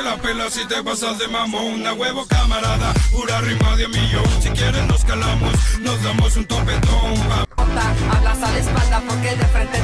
la pela si te pasas de mamón. A huevo camarada, pura rima de millón. Si quieres nos calamos, nos damos un topetón. Hablas a la espalda porque de frente